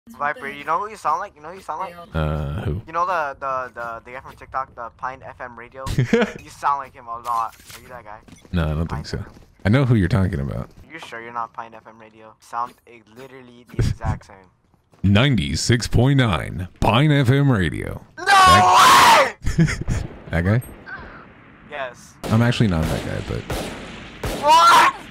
Viper, you know who you sound like? You know who you sound like? Who? You know the guy from TikTok, the pinefm radio? You sound like him a lot. Are you that guy? No, I don't think so. I know who you're talking about. You sure you're not pinefm radio? Sound literally the exact same. 96.9 Pine FM radio. No way! That guy? Yes. I'm actually not that guy, but... What?